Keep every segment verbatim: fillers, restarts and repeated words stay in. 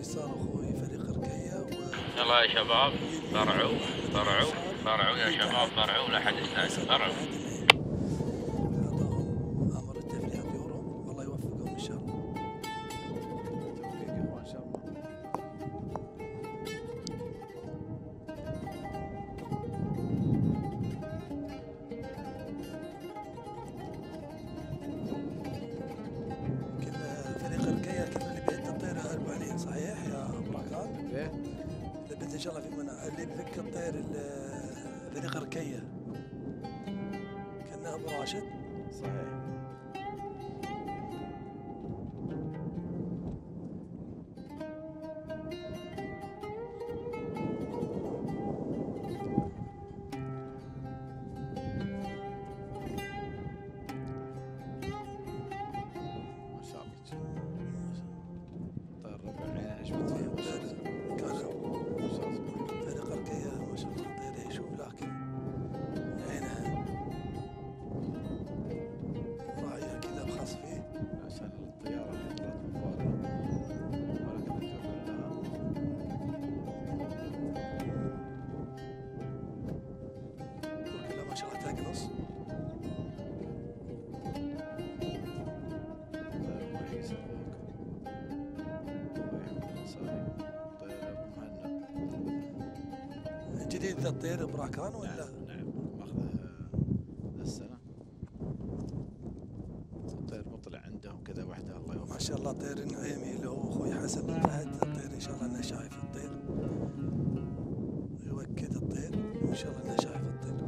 يسار اخوي فريق اركيه و يلا يا شباب طرعوا طرعوا طرعوا يا شباب طرعوا لا حد يستعجل طرعوا. اعطاهم امر التفريع دورهم والله يوفقهم ان شاء الله. توفيق يا اخوان ان شاء الله. كنا فريق اركيه كنا اللي بيهد الطير ابو علي صحيح يا براكان؟ ليه؟ اللي بيت ان شاء الله في منع اللي بيفك الطير ال- فريق اركيه كنا ابو راشد. صحيح. ما شاء الله. طير ربع عينه اشبت فيه ما شاء الله. كان ما شاء الله. فريق اركيه ما شاء الله الطير يشوف لكن عينها راعيه كذا بخاص فيه. عشان الطيارة اللي طلعت من فوق ولا قدرت توصل لها. كلها ما شاء الله تقنص. طير كويس فوق. طيب الأنصاري. طير أبو مهند. جديد ذا الطير براكان ولا؟ نعم نعم ماخذه ذا السنة. الطير مطلع عندهم كذا وحده الله ما يوفقه. شاء الله طير نعيمي اللي هو اخوي حسن بن فهد الطير ان شاء الله انه شايف الطير يوكد الطير ان شاء الله انه شايف الطير.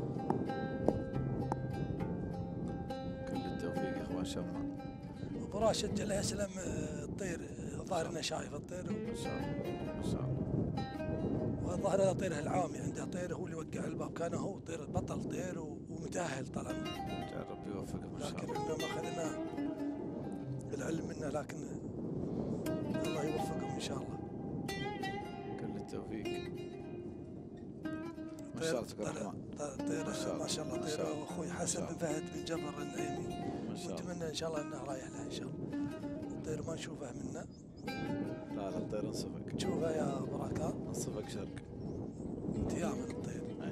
كل التوفيق يا اخوان ان شاء الله. ابو راشد جل يسلم آه، الطير آه، الظاهر انه شايف الطير ما شاء الله ما شاء الله. والظاهر هذا طيره العامي عنده طير هو اللي وقع الباب كان هو طير بطل طير و- ومتاهل طبعا جعل ربي يوفقهم ان شاء لكن الله. احنا ما اخذنا العلم منه لكن الله يوفقهم ان شاء الله. كل التوفيق. ما شاء الله تبارك الرحمن. طير ما شاء الله. ما شاء الله ما طير شاء الله. اخوي ما حسن شاء بن الله. فهد بن جبر النعيمي ما شاء الله. ونتمنى ان شاء الله انه رايح له ان شاء الله. الطير ما نشوفه منا. لا لا الطير انصفك. تشوفه يا براكان انصفك شرق. انتهاء من الطير. اي.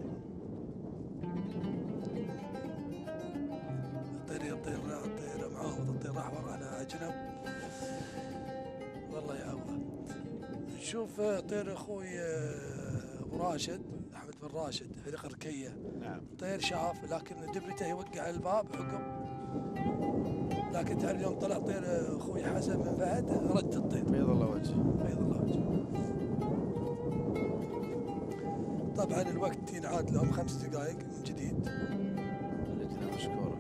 الطير الطير الطير معاوض الطير راح ورا على جنب والله يعوضه. نشوف طير اخوي آه، ابو راشد احمد بن راشد فريق اركيه نعم. طير شاف لكن دبرته يوقع الباب عقب لكن تعرف يوم طلع طير آه، اخوي حسن بن فهد رد الطير بيض الله وجهه. بيض الله وجهه. طبعا الوقت ينعاد لهم خمس دقائق من جديد. اللجنه مشكوره.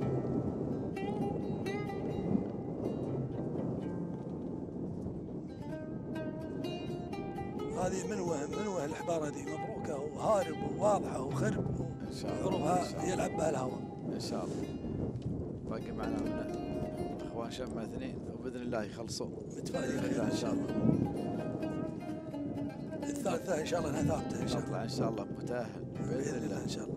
هذه منوه منوه الاحبار هذه مبروكه وهارب وواضحه وخرب ان شاء الله. وعروضها ان شاء الله. يلعب بها الهواء. ان شاء الله. باقي معنا من اخوان شمع اثنين وباذن الله يخلصون. متفائلين باذن الله ان شاء الله. الثالثه ان شاء الله انها ثابته ان شاء الله نطلع ان شاء الله متاهل باذن الله. ان شاء الله.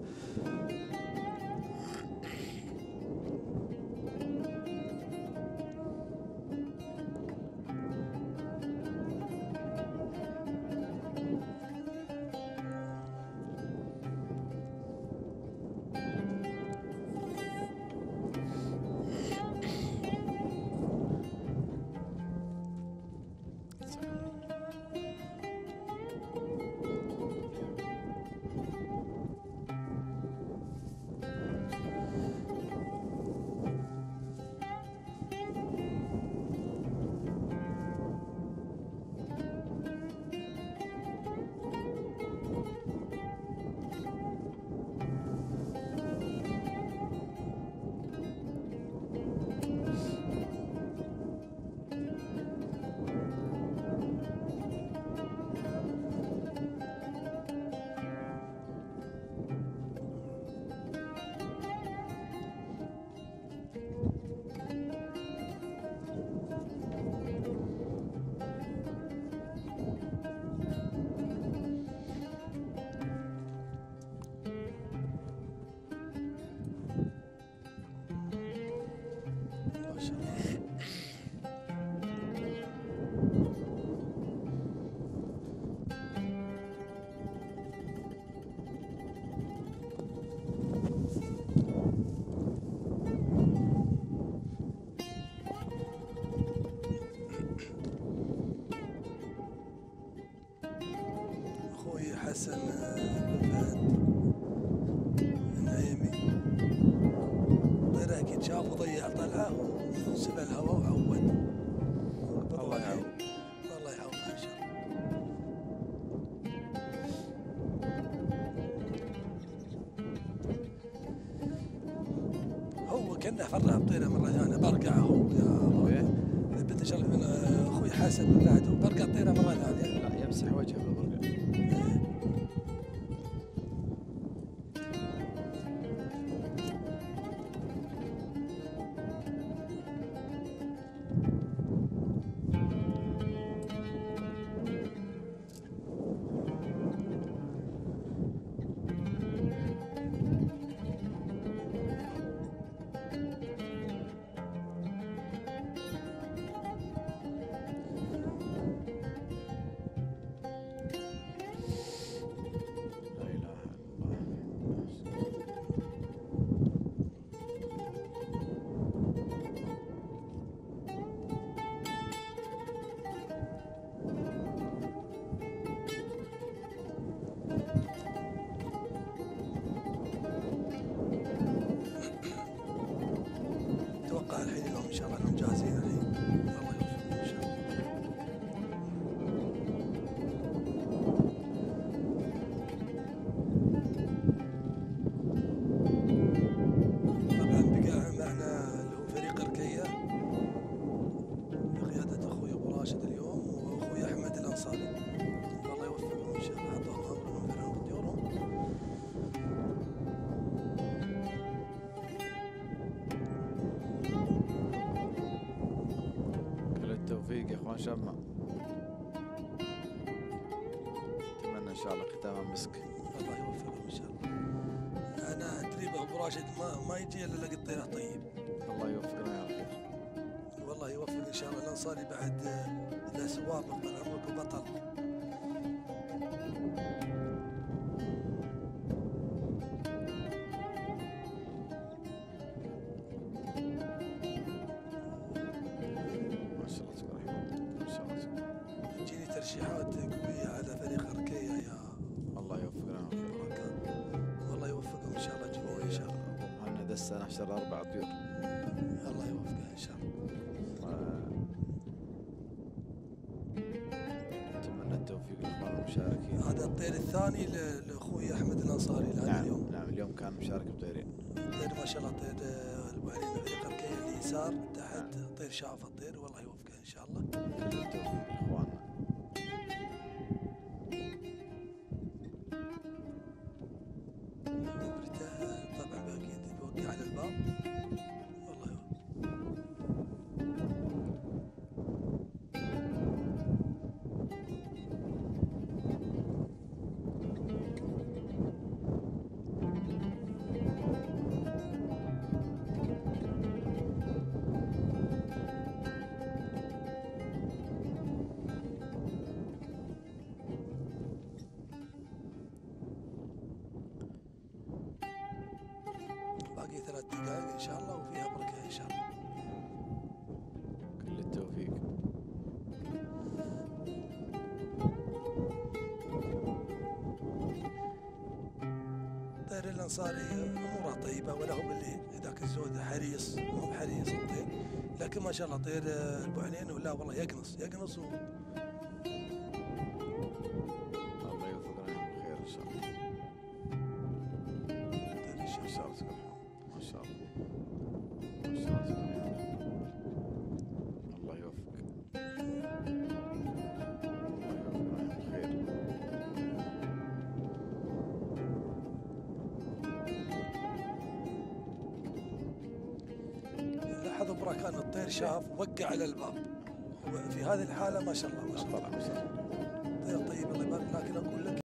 كنا فرع بطيره مره ثانيه برقع اهو يا إيه؟ بدي شغله من اخوي حسن من بعده برقع طيره مره ثانيه. لا يمسح وجهه بالبرقع. لا إله إلا الله. اتوقع الحين اليوم ان شاء الله انهم جاهزين الحين. الله يوفقهم ان شاء الله. طبعا بقى معنا اللي هو فريق اركيه بقياده اخوي ابو راشد اليوم واخوي احمد الانصاري. الله يوفقهم ان شاء الله. عطاهم امرهم فرحهم بديورهم. كل التوفيق يا اخوان شمع. اتمنى ان شاء الله ختامها مسك. الله يوفقهم ان شاء الله. انا تدريب ابو راشد ما ما يجي الا لقى الطيره طيب. الله يوفقنا يا رب. والله يوفق ان شاء الله. الانصاري بعد له سوابق طال عمرك وبطل. ما شاء الله تبارك الله. ما شاء الله تبارك. تجيني ترشيحات قويه على فريق اركيه يا الله يوفقنا يا رب. بركات. والله يوفقهم ان شاء الله جميعا ان شاء الله. مهند هسه نحشر اربع طيور. الله يوفقه ان شاء الله. اتمنى التوفيق لاخوان المشاركين. هذا الطير الثاني ل- لاخوي احمد الانصاري اللي عنده نعم اليوم. نعم اليوم كان مشارك بطيرين. طير ما شاء الله طير آه، ابو علي من فريق اركيه اليسار تحت طير شاف الطير. والله يوفقه ان شاء الله. كل التوفيق لاخواننا. دبرته طبعا باكيد يوقع على الباب. والله يوفقه. باقي ثلاث دقائق ان شاء الله وفيها بركه ان شاء الله. كل التوفيق. طير الانصاري اموره طيبه ولا هو بالليل ذاك الزود حريص مو بحريص الطير. لكن ما شاء الله طير ابو علين ولا والله يقنص يقنص و... الله يوفقنا بالخير ان شاء الله. طير إن شاء ما الله. شاء الله تبارك الله. ما شاء الله. ما شاء الله تبارك الله. الله يوفق. الله يوفقنا بالخير. لاحظوا براكان الطير شاف وقع على الباب. في هذه الحاله ما شاء الله ما شاء الله طلع ما شاء الله. طير طيب الله يبارك. لكن اقول لك